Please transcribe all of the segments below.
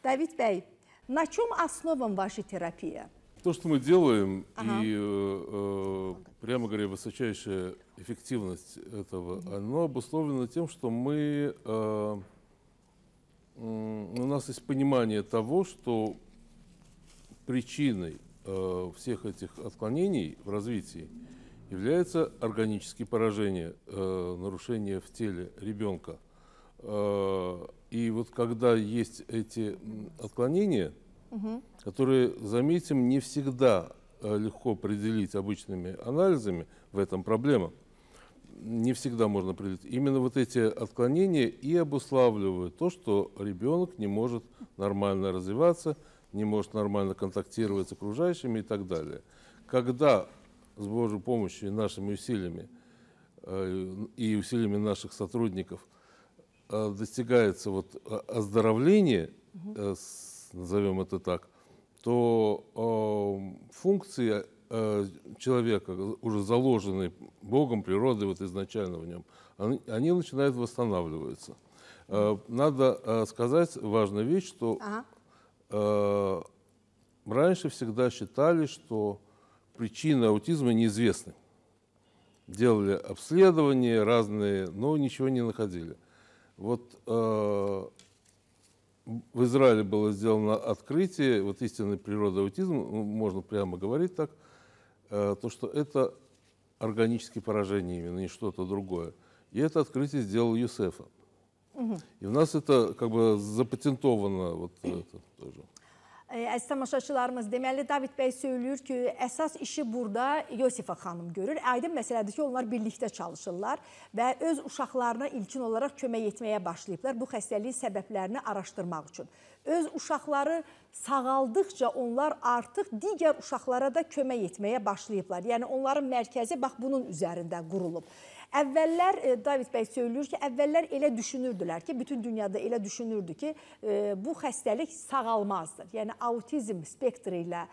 Давид Бey, на чем основан ваша терапия? То, что мы делаем, и, прямо говоря, высочайшая эффективность этого, оно обусловлено тем, что у нас есть понимание того, что причиной всех этих отклонений в развитии является органические поражения, нарушения в теле ребенка. И вот когда есть эти отклонения, которые, заметим, не всегда легко определить обычными анализами, в этом проблема, не всегда можно определить. Именно вот эти отклонения и обуславливают то, что ребенок не может нормально развиваться, не может нормально контактировать с окружающими и так далее. Когда с Божьей помощью и нашими усилиями, и усилиями наших сотрудников достигается вот оздоровление, назовем это так, то функции человека, уже заложенные Богом, природой вот изначально в нем, они начинают восстанавливаться. Надо сказать важную вещь, что раньше всегда считали, что причины аутизма неизвестны. Делали обследования разные, но ничего не находили. Вот в Израиле было сделано открытие вот истинной природы аутизма, можно прямо говорить так, то, что это органические поражения именно, не что-то другое. И это открытие сделал Юсефа. И у нас это как бы запатентовано вот это тоже. Əziz tamaşaçılarımız, deməli David bəy söylüyor ki, əsas işi burada Yosifa xanım görür. Aydın məsələdir ki, onlar birlikdə çalışırlar və öz uşaqlarına ilkin olaraq kömək etməyə başlayıblar bu xəstəliyin səbəblərini araşdırmaq üçün. Öz uşaqları sağaldıqca onlar artıq digər uşaqlara da kömək etməyə başlayıblar. Yəni onların mərkəzi bax bunun üzərində qurulub. Əvvəllər, David bəy söylüyor ki, əvvəllər elə düşünürdülər ki, bütün dünyada elə düşünürdü ki, bu xəstəlik sağalmazdır. Yəni, autizm spektri ilə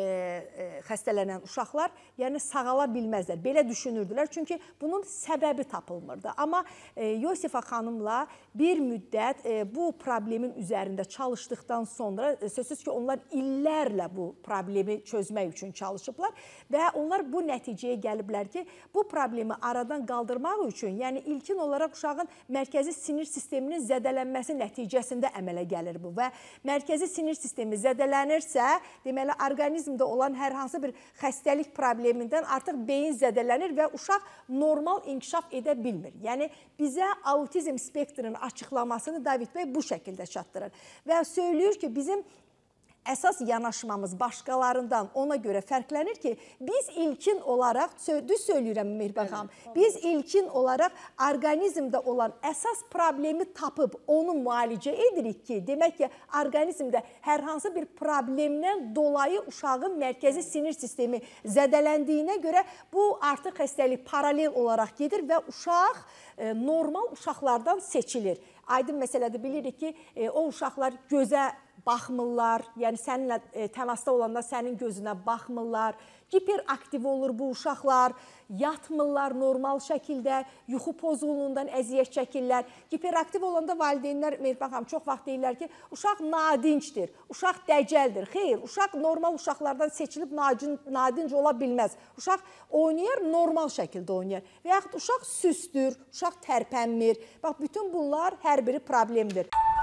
xəstələnən uşaqlar yəni sağala bilməzlər. Belə düşünürdülər, çünki bunun səbəbi tapılmırdı. Amma Yosifa xanımla bir müddət bu problemin üzərində çalışdıqdan sonra, sözsüz ki, onlar illərlə bu problemi çözmək üçün çalışıblar və onlar bu nəticəyə gəliblər ki, bu problemi aradan qaldırmaq üçün, yəni ilkin olaraq uşağın mərkəzi sinir sisteminin zədələnməsi nəticəsində əmələ gəlir bu və mərkəzi sinir sistemi zədələnirsə, deməli, orqanizmdə olan hər hansı bir xəstəlik problemindən artıq beyin zədələnir və uşaq normal inkişaf edə bilmir. Yəni, bizə autizm spektrinin açıqlamasını David bəy bu şəkildə çatdırır və söylüyor ki, bizim əsas yanaşmamız başqalarından ona görə fərqlənir ki, biz ilkin olaraq, düz söyləyirəm Mehriban xanım, biz ilkin olaraq orqanizmdə olan əsas problemi tapıb onu müalicə edirik ki, demək ki, orqanizmdə hər hansı bir problemdən dolayı uşağın mərkəzi sinir sistemi zədələndiyinə görə bu artıq xəstəlik paralel olaraq gedir və uşaq normal uşaqlardan seçilir. Aydın məsələdə bilirik ki, o uşaqlar gözə baxmırlar, yəni səninlə təmasda olanda sənin gözünə baxmırlar, hiperaktiv olur bu uşaqlar, yatmırlar normal şəkildə, yuxu pozğunluğundan əziyyət çəkirlər. Hiperaktiv olanda valideynlər, Mehriban xanım, çox vaxt deyirlər ki, uşaq nadincdir, uşaq dəcəldir. Xeyr, uşaq normal uşaqlardan seçilib nadinc ola bilməz. Uşaq oynayır, normal şəkildə oynayır. Və yaxud uşaq süstür, uşaq tərpənmir. Bax, bütün bunlar hər biri problemdir.